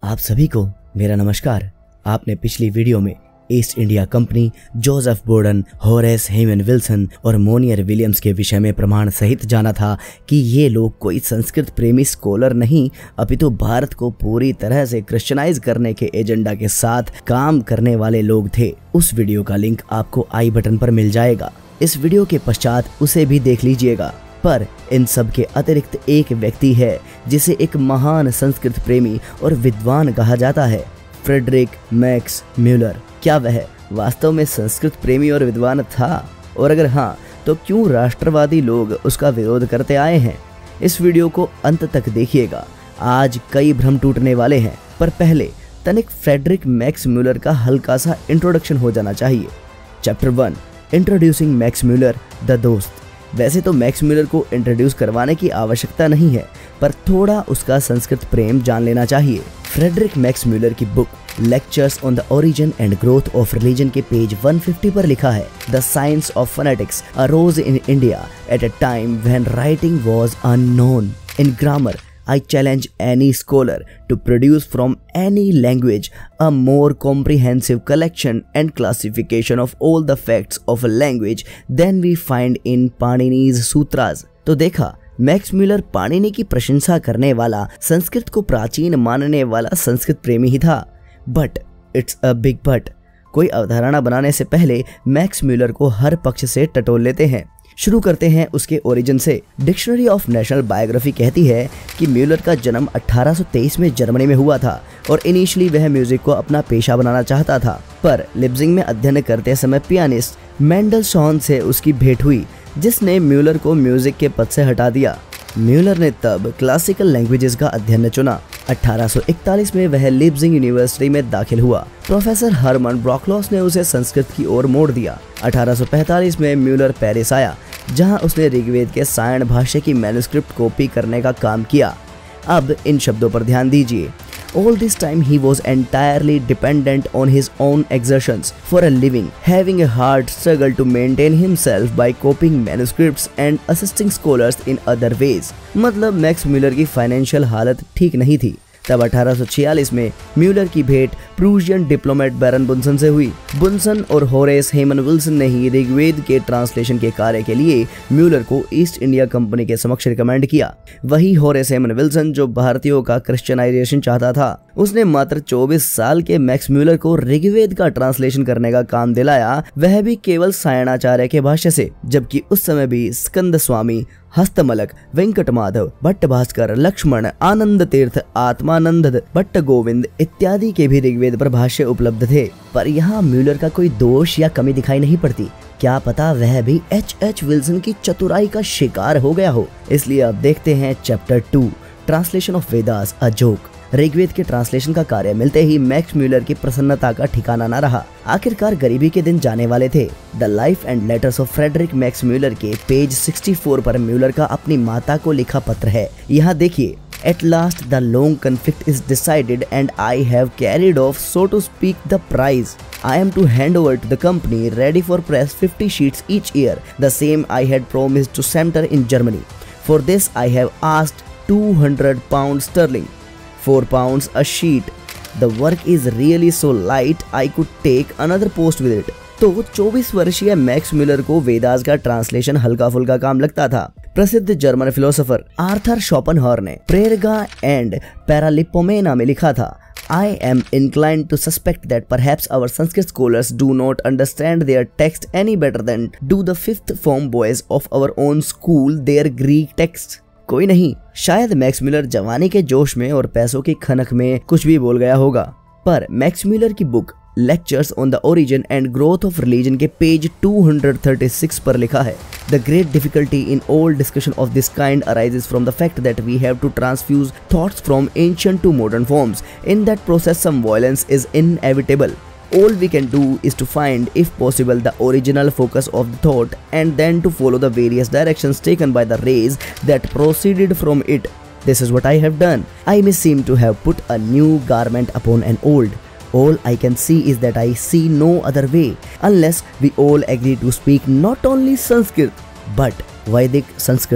आप सभी को मेरा नमस्कार। आपने पिछली वीडियो में East India company, Joseph Boden, Horace Hayman Wilson और मोनियर विलियम्स के विषय में प्रमाण सहित जाना था कि ये लोग कोई संस्कृत प्रेमी स्कॉलर नहीं अपितु भारत को पूरी तरह से क्रिश्चियनाइज करने के एजेंडा के साथ काम करने वाले लोग थे। उस वीडियो का लिंक आपको आई बटन पर मिल जाएगा। इस वीडियो के पश्चात उसे भी देख लीजिएगा। पर इन सब के अतिरिक्त एक व्यक्ति है जिसे एक महान संस्कृत प्रेमी और विद्वान कहा जाता है, फ्रेडरिक मैक्स म्यूलर। क्या वह वास्तव में संस्कृत प्रेमी और विद्वान था? और अगर हाँ, तो क्यों राष्ट्रवादी लोग उसका विरोध करते आए हैं? इस वीडियो को अंत तक देखिएगा। आज कई भ्रम टूटने वाले हैं, पर पहले तनिक फ्रेडरिक मैक्स म्यूलर का हल्का सा इंट्रोडक्शन हो जाना चाहिए। Chapter 1, introducing Max Müller the दोस्त। वैसे तो मैक्स म्यूलर को इंट्रोड्यूस करवाने की आवश्यकता नहीं है, पर थोड़ा उसका संस्कृत प्रेम जान लेना चाहिए। फ्रेडरिक मैक्स म्यूलर की book lectures on the origin and growth of religion के पेज 150 पर लिखा है, the science of phonetics arose in India at a time when writing was unknown. In grammar I challenge any scholar to produce from any language a more comprehensive collection and classification of all the facts of a language than we find in Panini's Sutras। तो देखा, max Muller Panini की प्रशंसा करने वाला, संस्कृत को प्राचीन मानने वाला संस्कृत प्रेमी ही था। But it's a big but. कोई अवधारणा बनाने से पहले मैक्स म्यूलर को हर पक्ष से टटोल लेते हैं। शुरू करते हैं उसके ओरिजिन से। डिक्शनरी ऑफ नेशनल बायोग्राफी कहती है कि म्यूलर का जन्म 1823 में जर्मनी में हुआ था और इनिशियली वह म्यूजिक को अपना पेशा बनाना चाहता था, पर लिप्जिंग में अध्ययन करते समय पियानिस्ट मेंडलसॉन से उसकी भेंट हुई, जिसने म्यूलर को म्यूजिक के पद से हटा दिया। म्यूलर ने तब क्लासिकल लैंग्वेजेस का अध्ययन चुना। 1841 में वह लिप्जिंग यूनिवर्सिटी में दाखिल हुआ। प्रोफेसर हरमन ब्रॉकलॉस ने उसे संस्कृत की ओर मोड़ दिया। 1845 में म्यूलर पेरिस आया, जहां उसने ऋग्वेद के सायण भाष्य की मैन्युस्क्रिप्ट कॉपी करने का काम किया। अब इन शब्दों पर ध्यान दीजिए। All this time he was entirely dependent on his own exertions for a living, having a hard struggle to maintain himself by copying manuscripts and assisting scholars in other ways। मतलब मैक्स म्यूलर की financial हालत ठीक नहीं थी। तब 1846 में Muller की भेंट प्रूशियन डिप्लोमेट बैरन बुन्सन से हुई। बुन्सन और होरेस हेमन विल्सन ने ही ऋग्वेद के ट्रांसलेशन के कार्य के लिए म्यूलर को ईस्ट इंडिया कंपनी के समक्ष रिकमेंड किया। वही होरेस हेमन विल्सन जो भारतीयों का क्रिश्चियनाइजेशन चाहता था। उसने मात्र 24 साल के मैक्स म्यूलर को ऋग्वेद का ट्रांसलेशन करने का काम दिलाया, वह भी केवल सायणाचार्य के भाष्य से, जबकि उस समय भी स्कंद स्वामी, हस्तमलक, वेंकट माधव, भट्ट भास्कर, लक्ष्मण, आनंद तीर्थ, आत्मानंद, भट्ट गोविंद इत्यादि के भी ऋग्वेद पर भाष्य उपलब्ध थे। पर यहाँ म्यूलर का कोई दोष या कमी दिखाई नहीं पड़ती। क्या पता वह भी H.H. विल्सन की चतुराई का शिकार हो गया हो। इसलिए अब देखते हैं chapter 2, translation of Vedas a joke. Rigveda के ट्रांसलेशन का कार्य मिलते ही मैक्स म्यूलर की प्रसन्नता का ठिकाना न रहा। आखिरकार गरीबी के दिन जाने वाले थे। The life and letters of Friedrich Max Müller के पेज 64 पर म्यूलर का अपनी माता को लिखा पत्र है। यहाँ देखिए, At last the long conflict is decided and I have carried off, so to speak, the prize. I am to hand over to the company, ready for press, 50 sheets each year, the same I had promised to Sumter in Germany. For this I have asked 200 pounds sterling, 4 pounds a sheet. The work is really so light I could take another post with it. तो 24 वर्षीय max Muller को वेदास का translation हल्का फुल्का काम लगता था। प्रसिद्ध जर्मन फिलोसोफर आर्थर शोपेनहावर ने प्रेरगा एंड पैरालिपोमेना में लिखा था, I am inclined to suspect that perhaps our Sanskrit scholars do not understand their text any better than do the fifth form boys of our own school their Greek texts। कोई नहीं, शायद max Muller जवानी के जोश में और पैसों की खनक में कुछ भी बोल गया होगा। पर मैक्स म्यूलर की book lectures on the origin and growth of religion के पेज 236 पर लिखा है, The great difficulty in all discussion of this kind arises from the fact that we have to transfuse thoughts from ancient to modern forms. In that process some violence is inevitable. All we can do is to find, if possible, the original focus of the thought and then to follow the various directions taken by the rays that proceeded from it. This is what I have done. I may seem to have put a new garment upon an old. All I can see is that I see no other way, unless we all agree to speak not only Sanskrit but Vedic Sanskrit।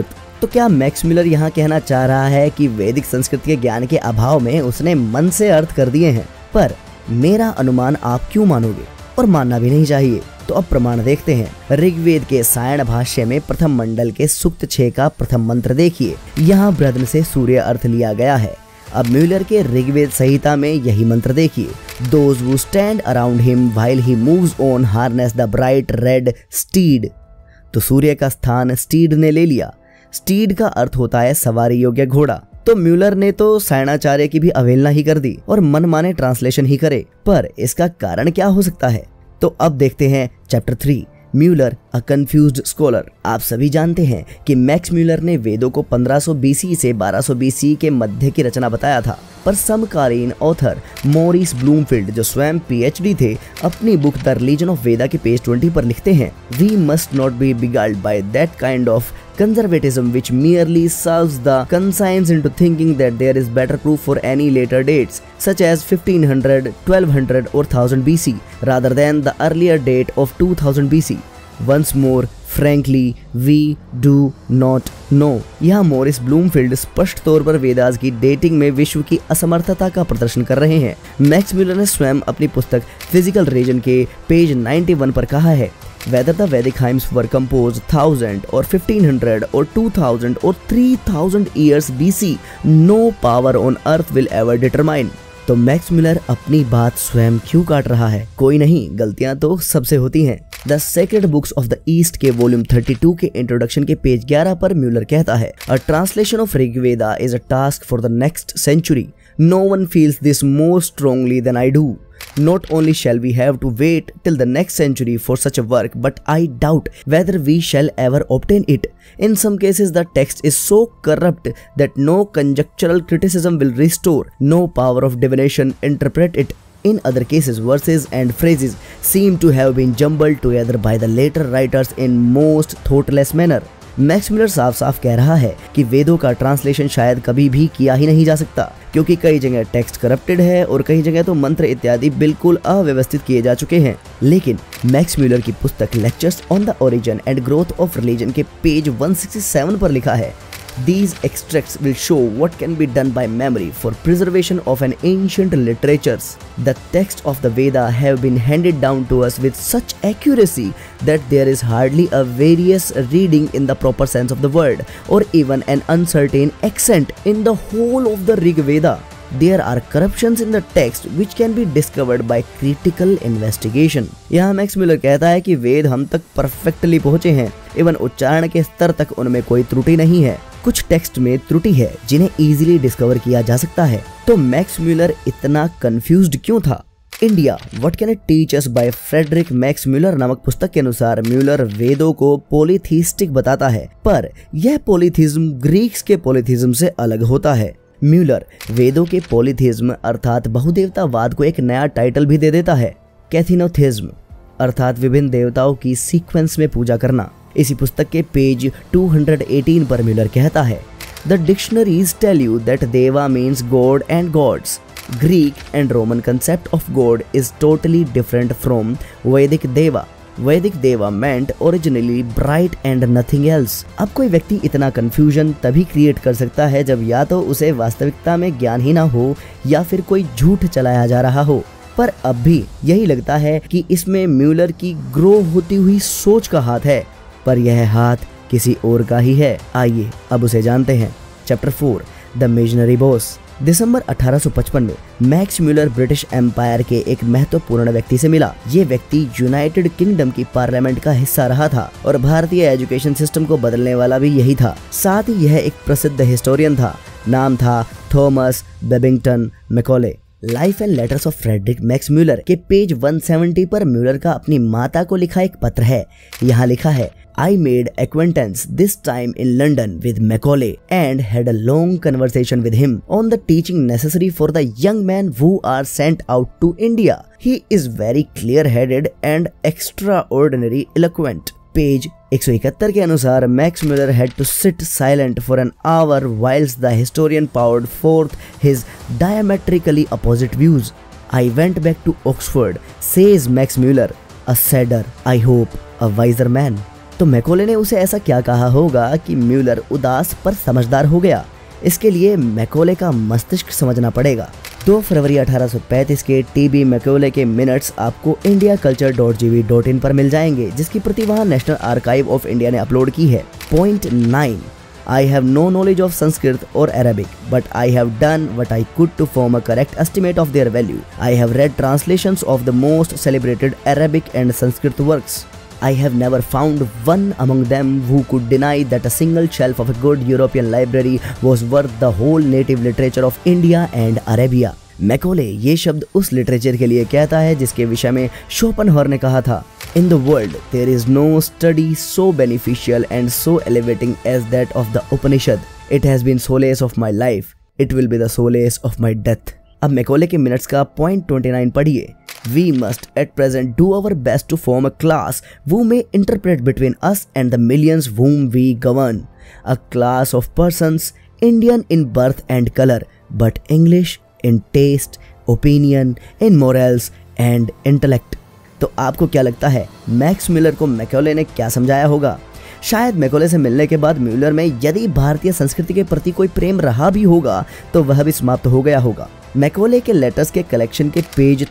तो क्या max Muller यहाँ कहना चाह रहा है कि वैदिक संस्कृत के ज्ञान के अभाव में उसने मन से अर्थ कर दिए हैं? पर मेरा अनुमान आप क्यों मानोगे, और मानना भी नहीं चाहिए। तो अब प्रमाण देखते हैं। ऋग्वेद के सायण भाष्य में प्रथम मंडल के सूक्त 6 का प्रथम मंत्र देखिए। यहाँ ब्रध्न से सूर्य अर्थ लिया गया है। अब म्यूलर के ऋग्वेद संहिता में यही मंत्र देखिए। Those who stand around him while he moves on harness the bright red steed। तो सूर्य का स्थान स्टीड ने ले लिया। स्टीड का अर्थ होता है सवारी योग्य घोड़ा। तो म्यूलर ने तो सायणाचार्य की भी अवहेलना ही कर दी और मनमाने ट्रांसलेशन ही करे। पर इसका कारण क्या हो सकता है? तो अब देखते हैं chapter 3, Müller a confused scholar. आप सभी जानते हैं कि मैक्स म्यूलर ने वेदों को 1500 BC से 1200 BC के मध्य की रचना बताया था, पर समकालीन ऑथर मॉरिस ब्लूमफील्ड, जो स्वयं PhD थे, अपनी book the religion of Veda के पेज 20 पर लिखते हैं, we must not be beguiled by that kind of conservatism which merely serves the conscience into thinking that there is better proof for any later dates such as 1500, 1200 or 1000 BC rather than the earlier date of 2000 BC. Once more, frankly, we do not know। यहाँ Maurice Bloomfield स्पष्ट तौर पर वेदास की dating में विश्व की असमर्थता का प्रदर्शन कर रहे हैं। मैक्स म्यूलर ने स्वयं अपनी पुस्तक फिजिकल रीजन के पेज 91 पर कहा है, whether the Vedic hymns were composed 1000 or 1500 or 2000 or 3000 years BC, no power on earth will ever determine। तो मैक्स म्यूलर अपनी बात स्वयं क्यों काट रहा है? कोई नहीं, गलतियां तो सबसे होती हैं। The sacred books of the East के वॉल्यूम 32 के इंट्रोडक्शन के पेज 11 पर म्यूलर कहता है, a translation of Rigveda is a task for the next century. No one feels this more strongly than I do. Not only shall we have to wait till the next century for such a work, but I doubt whether we shall ever obtain it. In some cases, the text is so corrupt that no conjectural criticism will restore, no power of divination interpret it. In other cases, verses and phrases seem to have been jumbled together by the later writers in most thoughtless manner. Max Müller साफ साफ कह रहा है कि वेदों का translation शायद कभी भी किया ही नहीं जा सकता, क्योंकि कई जगह टेक्स्ट करप्टेड है और कई जगह तो मंत्र इत्यादि बिल्कुल अव्यवस्थित किए जा चुके हैं। लेकिन मैक्स म्यूलर की पुस्तक lectures on the origin and growth of religion के पेज 167 पर लिखा है, These extracts will show what can be done by memory for preservation of an ancient literatures. The texts of the Veda have been handed down to us with such accuracy that there is hardly a various reading in the proper sense of the word, or even an uncertain accent in the whole of the Rig Veda. There are corruptions in the text which can be discovered by critical investigation। यहाँ Max Müller कहता है कि वेद हम तक perfectly पहुँचे हैं, एवं उच्चारण के स्तर तक उनमें कोई त्रुटि नहीं है। कुछ टेक्स्ट में त्रुटि है जिन्हें इजीली डिस्कवर किया जा सकता है। तो मैक्स म्यूलर इतना कंफ्यूज्ड क्यों था? India what can it teach us by Friedrich Max Müller नामक पुस्तक के अनुसार म्यूलर वेदों को पॉलीथीस्टिक बताता है, पर यह पॉलीथीज्म ग्रीक्स के पॉलीथीज्म से अलग होता है। म्यूलर वेदों के पॉलीथीज्म अर्थात बहुदेवतावाद को एक नया टाइटल भी दे देता है, कैथिनोथिज्म अर्थात विभिन्न देवताओं की सीक्वेंस में पूजा करना। इसी पुस्तक के पेज 218 पर म्यूलर कहता है, the dictionaries tell you that deva means god and gods. Greek and Roman concept of God is totally different from Vedic Deva. Vedic Deva meant originally bright and nothing else। अब कोई व्यक्ति इतना confusion तभी create कर सकता है जब या तो उसे वास्तविकता में ज्ञान ही ना हो या फिर कोई झूठ चलाया जा रहा हो। पर अब भी यही लगता है कि इसमें म्यूलर की ग्रो होती हुई सोच का हाथ है, पर यह हाथ किसी और का ही है। आइए अब उसे जानते हैं। Chapter 4 the imaginary boss. दिसंबर 1855 में मैक्स म्यूलर ब्रिटिश एम्पायर के एक महत्वपूर्ण व्यक्ति से मिला। ये व्यक्ति यूनाइटेड किंगडम की पार्लियामेंट का हिस्सा रहा था और भारतीय एजुकेशन सिस्टम को बदलने वाला भी यही था। साथ ही यह एक प्रसिद्ध हिस्टोरियन था। नाम था Thomas Babington Macaulay. Life and letters of Friedrich Max Müller के पेज 170 पर म्यूलर का अपनी माता को लिखा एक पत्र है। यहाँ लिखा है, I made acquaintance this time in London with Macaulay and had a long conversation with him on the teaching necessary for the young men who are sent out to India. He is very clear-headed and extraordinary eloquent. Page 171 के अनुसार Max Müller had to sit silent for an hour whilst the historian poured forth his diametrically opposite views. I went back to Oxford, says Max Muller, a sadder, I hope, a wiser man. तो Macaulay ने उसे ऐसा क्या कहा होगा कि Muller उदास पर समझदार हो गया। इसके लिए मैकॉले का मस्तिष्क समझना पड़ेगा। 2 फरवरी 1835 के टीबी मैकॉले के मिनट्स आपको indiaculture.gv.in पर मिल जाएंगे, जिसकी प्रति वहाँ नेशनल आर्काइव ऑफ इंडिया ने अपलोड की है। Point 9, I have no knowledge of Sanskrit or Arabic, but I have done what I could to form a correct estimate of their value. I have read translations of the most celebrated Arabic and Sanskrit works. I have never found one among them who could deny that a single shelf of a good European library was worth the whole native literature of India and Arabia. Macaulay ये शब्द उस literature के लिए कहता है जिसके विषय में शोपेनहावर ने कहा था, In the world, there is no study so beneficial and so elevating as that of the Upanishad. It has been solace of my life. It will be the solace of my death. अब Macaulay के minutes का point 29 पढ़िए। We must at present do our best to form a class who may interpret between us and the millions whom we govern. A class of persons, Indian in birth and color, but English in taste, opinion, in morals and intellect. तो आपको क्या लगता है max Muller को Macaulay ने क्या समझाया होगा? शायद मैकॉले से मिलने के बाद म्यूलर में यदि भारतीय संस्कृति के प्रति कोई प्रेम रहा भी होगा तो वह भी समाप्त हो गया होगा। मैकॉले के लेटर्स के कलेक्शन के पेज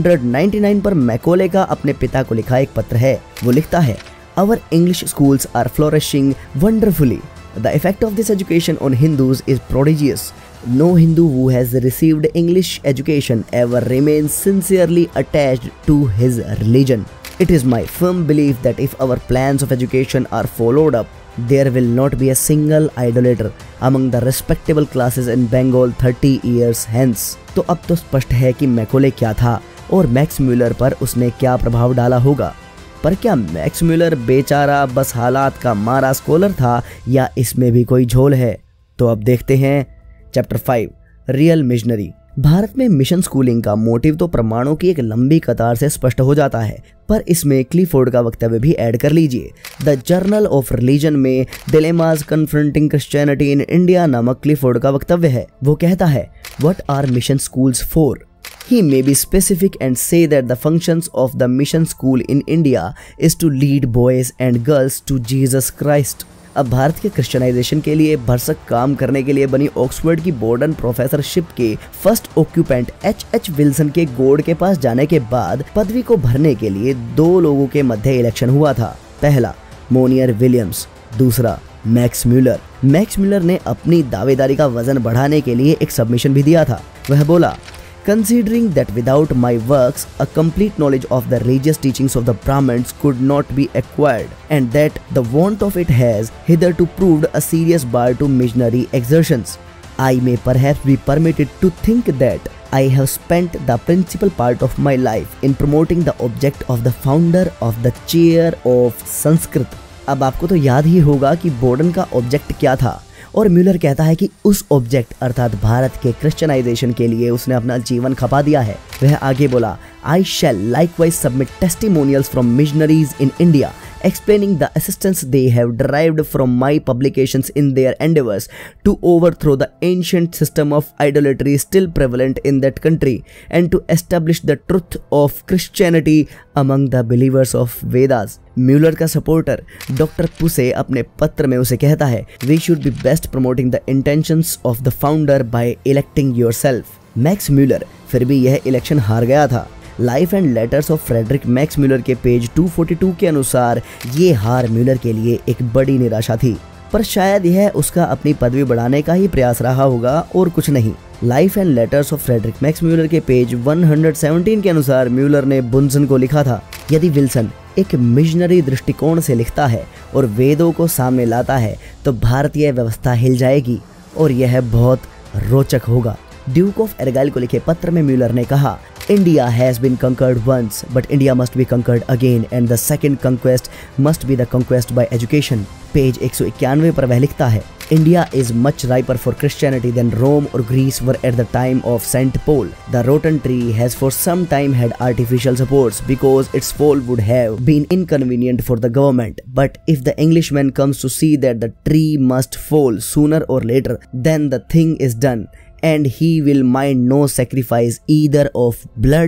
399 पर मैकॉले का अपने पिता को लिखा एक पत्र है। वो लिखता है, Our English schools are flourishing wonderfully. The effect of this education on Hindus is prodigious. No Hindu who has received English education ever remains sincerely attached to his religion. It is my firm belief that if our plans of education are followed up, there will not be a single idolater among the respectable classes in Bengal 30 years hence. तो अब तो स्पष्ट है कि Macaulay क्या था और max Muller पर उसने क्या प्रभाव डाला होगा। पर क्या मैक्स म्यूलर बेचारा बस हालात का मारा स्कॉलर था या इसमें भी कोई झोल है? तो अब देखते हैं चैप्टर 5, रियल मिशनरी। भारत में मिशन स्कूलिंग का मोटिव तो प्रमाणों की एक लंबी कतार से स्पष्ट हो जाता है, पर इसमें क्लिफोर्ड का वक्तव्य भी ऐड कर लीजिए। द जर्नल ऑफ रिलीजन में dilemmas confronting Christianity in India नामक क्लिफोर्ड का वक्तव्य है। वो कहता है, what are mission schools for? He may be specific and say that the functions of the mission school in India is to lead boys and girls to Jesus Christ. अब भारत के क्रिश्चियनाइजेशन के लिए भरसक काम करने के लिए बनी ऑक्सफोर्ड की बोर्डन प्रोफेसरशिप के फर्स्ट ऑक्यूपेंट H.H. विल्सन के गोड के पास जाने के बाद पदवी को भरने के लिए 2 लोगों के मध्य इलेक्शन हुआ था। पहला मोनियर विलियम्स, दूसरा मैक्स म्यूलर। मैक्स म्यूलर ने अपनी दावेदारी का वजन बढ़ाने के लिए एक सबमिशन भी दिया था। वह बोला, Considering that without my works, a complete knowledge of the religious teachings of the Brahmins could not be acquired, and that the want of it has hitherto proved a serious bar to missionary exertions, I may perhaps be permitted to think that I have spent the principal part of my life in promoting the object of the founder of the chair of Sanskrit. अब आपको तो याद ही होगा कि Borden का object क्या था, और म्यूलर कहता है कि उस ऑब्जेक्ट अर्थात भारत के क्रिश्चियनाइजेशन के लिए उसने अपना जीवन खपा दिया है। वह आगे बोला, I shall likewise submit testimonials from missionaries in India explaining the assistance they have derived from my publications in their endeavors to overthrow the ancient system of idolatry still prevalent in that country and to establish the truth of Christianity among the believers of Vedas. Müller का supporter doctor Pusey अपने पत्र में उसे कहता है, We should be best promoting the intentions of the founder by electing yourself. Max Müller फिर भी यह इलेक्शन हार गया था। Life and letters of Friedrich Max Müller के पेज 242 के अनुसार ये हार म्यूलर के लिए एक बड़ी निराशा थी, पर शायद यह उसका अपनी पदवी बढ़ाने का ही प्रयास रहा होगा और कुछ नहीं। Life and letters of Friedrich Max Müller के पेज 117 के अनुसार म्यूलर ने बुन्सन को लिखा था, यदि विल्सन एक मिशनरी दृष्टिकोण से लिखता है और वेदों को सामने लाता है तो भारतीय व्यवस्था हिल जाएगी और यह बहुत रोचक होगा। ड्यूक ऑफ एर्गाइल को लिखे पत्र में म्यूलर ने कहा, India has been conquered once, but India must be conquered again, and the second conquest must be the conquest by education. Page 191 पर वह लिखता है, India is much riper for Christianity than Rome or Greece were at the time of St. Paul. The rotten tree has for some time had artificial supports because its fall would have been inconvenient for the government. But if the Englishman comes to see that the tree must fall sooner or later, then the thing is done. And he will mind no sacrifice either of blood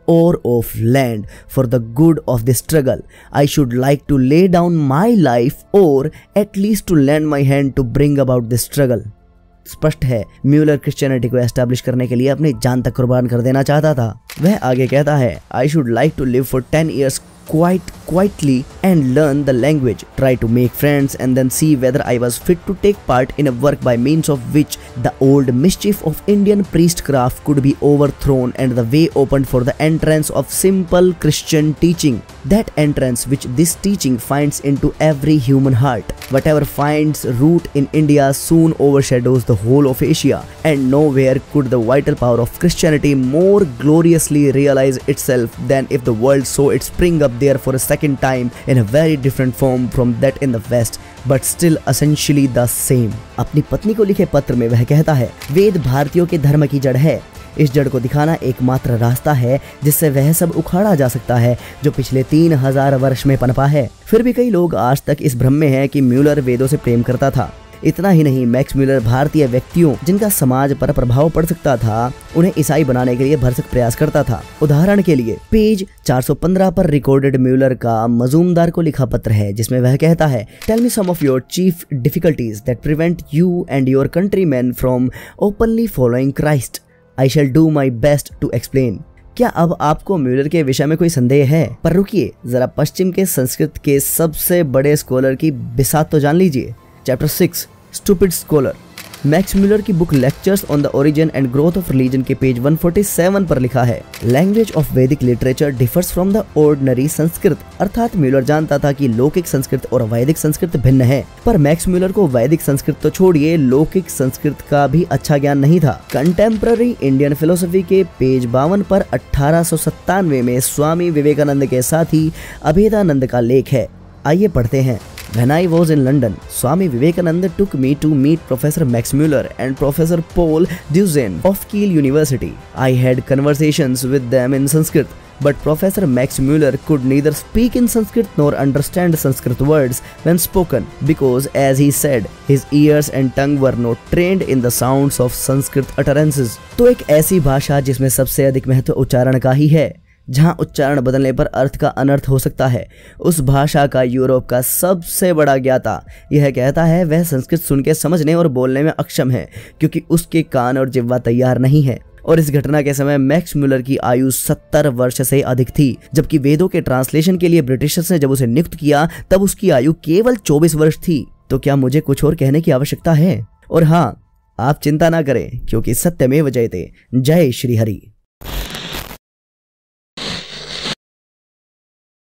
or of land for the good of the struggle. I should like to lay down my life or at least to lend my hand to bring about the struggle. स्पष्ट है Muller Christianity को establish करने के लिए अपनी जान तक कुर्बान कर देना चाहता था। वह आगे कहता है, I should like to live for 10 years quite quietly and learn the language, try to make friends and then see whether I was fit to take part in a work by means of which the old mischief of Indian priestcraft could be overthrown and the way opened for the entrance of simple Christian teaching, that entrance which this teaching finds into every human heart. Whatever finds root in India soon overshadows the whole of Asia, and nowhere could the vital power of Christianity more gloriously realize itself than if the world saw it spring up there for a second time in a very different form from that in the West, but still essentially the same. अपनी पत्नी को लिखे पत्र में वह कहता है, वेद भारतीयों के धर्म की जड़ है। इस जड़ को दिखाना एकमात्र रास्ता है जिससे वह सब उखाड़ा जा सकता है जो पिछले 3000 वर्ष में पनपा है। फिर भी कई लोग आज तक इस भ्रम में हैं कि म्यूलर वेदों से प्रेम करता था। इतना ही नहीं, मैक्स म्यूलर भारतीय व्यक्तियों जिनका समाज पर प्रभाव पड़ सकता था उन्हें ईसाई बनाने के लिए भरसक प्रयास करता था। उदाहरण के लिए पेज 415 पर रिकॉर्डेड म्यूलर का मजूमदार को लिखा पत्र है जिसमें वह कहता है, tell me some of your chief difficulties that prevent you and your countryman from openly following Christ. I shall do my best to explain. क्या अब आपको म्यूलर के विषय में कोई संदेह है? पर रुकिए, जरा पश्चिम के संस्कृत के सबसे बड़े स्कॉलर की बिसात तो जान लीजिए। Chapter 6 stupid scholar. Max Müller की book lectures on the origin and growth of religion के पेज 147 पर लिखा है, language of Vedic literature differs from the ordinary Sanskrit. अर्थात म्यूलर जानता था कि लौकिक संस्कृत और वैदिक संस्कृत भिन्न है, पर मैक्स म्यूलर को वैदिक संस्कृत तो छोड़िए लौकिक संस्कृत का भी अच्छा ज्ञान नहीं था। कंटेम्पररी इंडियन फिलोसफी के पेज 52 पर 1897 में स्वामी विवेकानंद के साथी अभेदानंद का लेख है। आइए पढ़ते हैं। When I was in London, Swami Vivekananda took me to meet Professor Max Muller and Professor Paul Deussen of Kiel University. I had conversations with them in Sanskrit, but Professor Max Muller could neither speak in Sanskrit nor understand Sanskrit words when spoken because, as he said, his ears and tongue were not trained in the sounds of Sanskrit utterances. तो एक ऐसी भाषा जिसमें सबसे अधिक महत्व उच्चारण का ही है, जहां उच्चारण बदलने पर अर्थ का अनर्थ हो सकता है, उस भाषा का यूरोप का सबसे बड़ा ज्ञाता यह कहता है वह संस्कृत सुन के समझने और बोलने में अक्षम है क्योंकि उसके कान और जिह्वा तैयार नहीं है। और इस घटना के समय मैक्स म्यूलर की आयु 70 वर्ष से अधिक थी, जबकि वेदों के ट्रांसलेशन के लिए ब्रिटिशर्स ने जब उसे नियुक्त किया तब उसकी आयु केवल 24 वर्ष थी। तो क्या मुझे कुछ और कहने की आवश्यकता है? और हाँ, आप चिंता ना करें क्योंकि सत्यमेव जयते। जय श्री हरि।